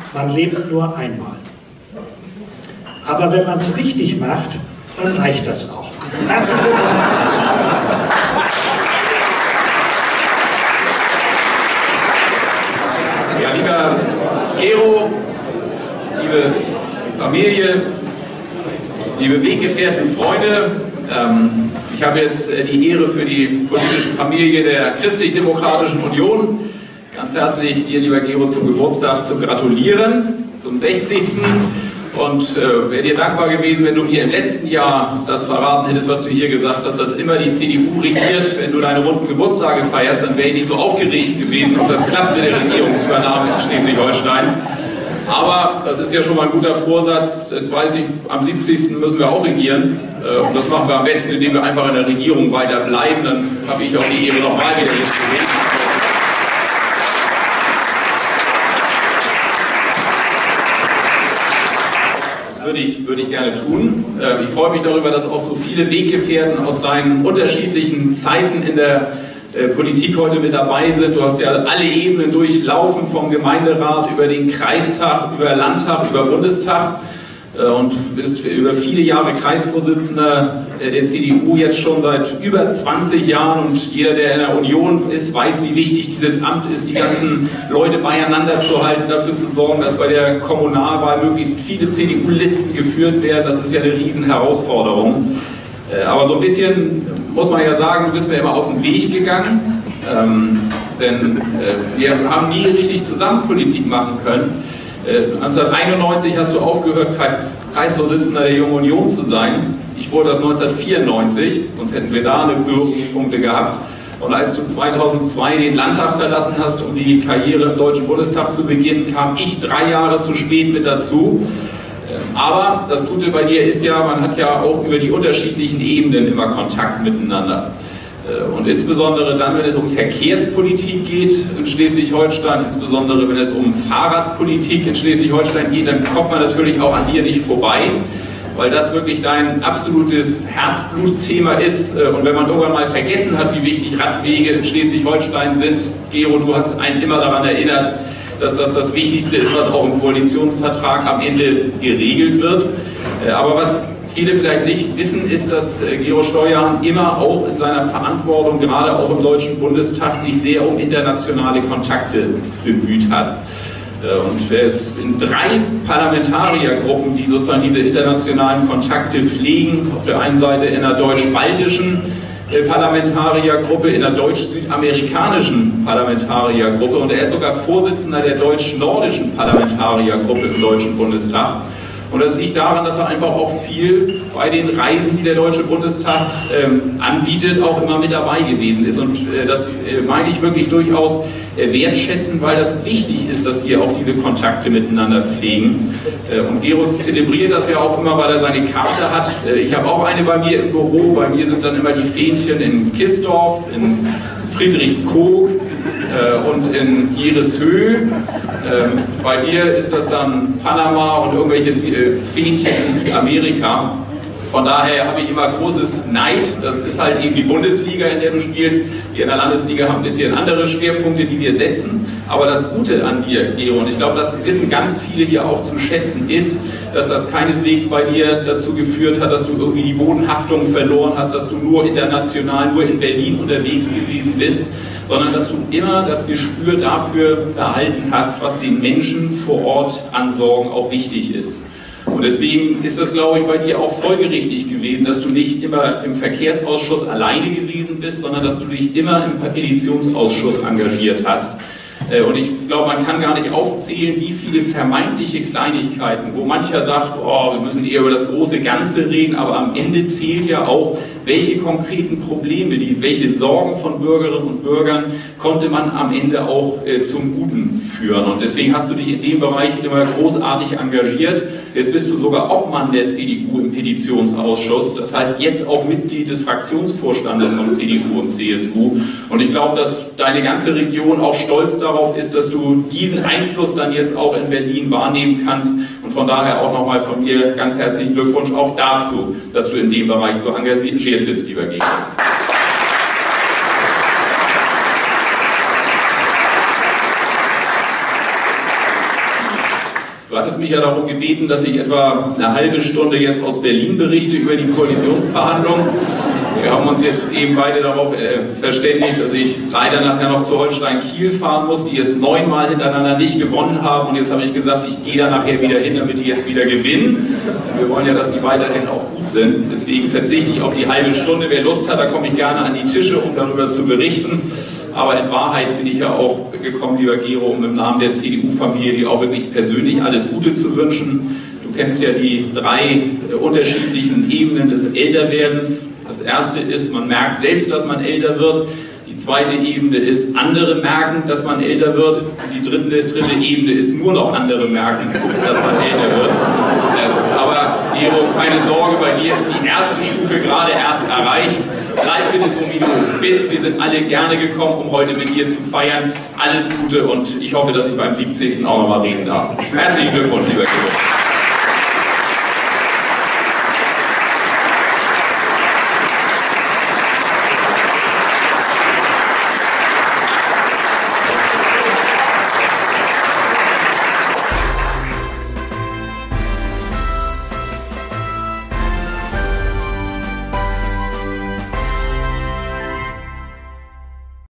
man lebt nur einmal. Aber wenn man es richtig macht, dann reicht das auch. Herzlichen Glückwunsch. Ja, lieber Gero, liebe Familie, liebe Weggefährten, Freunde, ich habe jetzt die Ehre für die politische Familie der Christlich-Demokratischen Union ganz herzlich dir, lieber Gero, zum Geburtstag zu gratulieren, zum 60. Und wäre dir dankbar gewesen, wenn du mir im letzten Jahr das verraten hättest, was du hier gesagt hast, dass immer die CDU regiert, wenn du deine runden Geburtstage feierst, dann wäre ich nicht so aufgeregt gewesen, ob das klappt mit der Regierungsübernahme in Schleswig-Holstein. Aber das ist ja schon mal ein guter Vorsatz. Jetzt weiß ich, am 70. müssen wir auch regieren. Und das machen wir am besten, indem wir einfach in der Regierung weiter bleiben. Dann habe ich auch die Ehre, nochmal wieder hier zu reden. Das würde ich gerne tun. Ich freue mich darüber, dass auch so viele Weggefährten aus deinen unterschiedlichen Zeiten in der Politik heute mit dabei sind. Du hast ja alle Ebenen durchlaufen, vom Gemeinderat über den Kreistag, über Landtag, über Bundestag und bist über viele Jahre Kreisvorsitzender der CDU, jetzt schon seit über 20 Jahren, und jeder, der in der Union ist, weiß, wie wichtig dieses Amt ist, die ganzen Leute beieinander zu halten, dafür zu sorgen, dass bei der Kommunalwahl möglichst viele CDU-Listen geführt werden. Das ist ja eine Riesenherausforderung. Aber so ein bisschen muss man ja sagen, du bist mir immer aus dem Weg gegangen, denn wir haben nie richtig zusammen Politik machen können. 1991 hast du aufgehört, Kreisvorsitzender der Jungen Union zu sein. Ich wurde das 1994, sonst hätten wir da eine Berührungspunkte gehabt. Und als du 2002 den Landtag verlassen hast, um die Karriere im Deutschen Bundestag zu beginnen, kam ich 3 Jahre zu spät mit dazu. Aber das Gute bei dir ist ja, man hat ja auch über die unterschiedlichen Ebenen immer Kontakt miteinander. Und insbesondere dann, wenn es um Verkehrspolitik geht in Schleswig-Holstein, insbesondere wenn es um Fahrradpolitik in Schleswig-Holstein geht, dann kommt man natürlich auch an dir nicht vorbei, weil das wirklich dein absolutes Herzblutthema ist. Und wenn man irgendwann mal vergessen hat, wie wichtig Radwege in Schleswig-Holstein sind, Gero, du hast einen immer daran erinnert, dass das das Wichtigste ist, was auch im Koalitionsvertrag am Ende geregelt wird. Aber was viele vielleicht nicht wissen, ist, dass Gero Steuerhahn immer auch in seiner Verantwortung, gerade auch im Deutschen Bundestag, sich sehr um internationale Kontakte bemüht hat. Und er ist in 3 Parlamentariergruppen, die sozusagen diese internationalen Kontakte pflegen. Auf der einen Seite in der deutsch-baltischen Parlamentariergruppe, in der deutsch-südamerikanischen Parlamentariergruppe, und er ist sogar Vorsitzender der deutsch-nordischen Parlamentariergruppe im Deutschen Bundestag. Und das liegt daran, dass er einfach auch viel bei den Reisen, die der Deutsche Bundestag anbietet, auch immer mit dabei gewesen ist. Und das meine ich wirklich durchaus wertschätzen, weil das wichtig ist, dass wir auch diese Kontakte miteinander pflegen. Und Gero zelebriert das ja auch immer, weil er seine Karte hat. Ich habe auch eine bei mir im Büro. Bei mir sind dann immer die Fähnchen in Kisdorf, in Friedrichskoog und in Jereshöh. Bei dir ist das dann Panama und irgendwelche Fähnchen in Südamerika. Von daher habe ich immer großes Neid. Das ist halt eben die Bundesliga, in der du spielst. Wir in der Landesliga haben ein bisschen andere Schwerpunkte, die wir setzen. Aber das Gute an dir, Gero, und ich glaube, das wissen ganz viele hier auch zu schätzen, ist, dass das keineswegs bei dir dazu geführt hat, dass du irgendwie die Bodenhaftung verloren hast, dass du nur international, nur in Berlin unterwegs gewesen bist, sondern dass du immer das Gespür dafür behalten hast, was den Menschen vor Ort an Sorgen auch wichtig ist. Und deswegen ist das, glaube ich, bei dir auch folgerichtig gewesen, dass du nicht immer im Verkehrsausschuss alleine gewesen bist, sondern dass du dich immer im Petitionsausschuss engagiert hast. Und ich glaube, man kann gar nicht aufzählen, wie viele vermeintliche Kleinigkeiten, wo mancher sagt, oh, wir müssen eher über das große Ganze reden, aber am Ende zählt ja auch, welche konkreten Probleme, welche Sorgen von Bürgerinnen und Bürgern konnte man am Ende auch zum Guten führen. Und deswegen hast du dich in dem Bereich immer großartig engagiert. Jetzt bist du sogar Obmann der CDU im Petitionsausschuss, das heißt jetzt auch Mitglied des Fraktionsvorstandes von CDU und CSU. Und ich glaube, dass deine ganze Region auch stolz darauf ist, dass du diesen Einfluss dann jetzt auch in Berlin wahrnehmen kannst. Und von daher auch nochmal von mir ganz herzlichen Glückwunsch auch dazu, dass du in dem Bereich so engagiert bist, lieber Gero. hattest mich ja darum gebeten, dass ich etwa eine halbe Stunde jetzt aus Berlin berichte über die Koalitionsverhandlungen. Wir haben uns jetzt eben beide darauf verständigt, dass ich leider nachher noch zu Holstein Kiel fahren muss, die jetzt 9-mal hintereinander nicht gewonnen haben. Und jetzt habe ich gesagt, ich gehe da nachher wieder hin, damit die jetzt wieder gewinnen. Wir wollen ja, dass die weiterhin auch gut sind. Deswegen verzichte ich auf die halbe Stunde. Wer Lust hat, da komme ich gerne an die Tische, um darüber zu berichten. Aber in Wahrheit bin ich ja auch gekommen, lieber Gero, um im Namen der CDU-Familie dir auch wirklich persönlich alles Gute zu wünschen. Du kennst ja die 3 unterschiedlichen Ebenen des Älterwerdens. Das erste ist, man merkt selbst, dass man älter wird. Die zweite Ebene ist, andere merken, dass man älter wird. Und die dritte Ebene ist, nur noch andere merken, dass man älter wird. Aber Gero, keine Sorge, bei dir ist die erste Stufe gerade erst erreicht. Bleib bitte so, wie du bist. Wir sind alle gerne gekommen, um heute mit dir zu feiern. Alles Gute und ich hoffe, dass ich beim 70. auch nochmal reden darf. Herzlichen Glückwunsch, lieber Gero.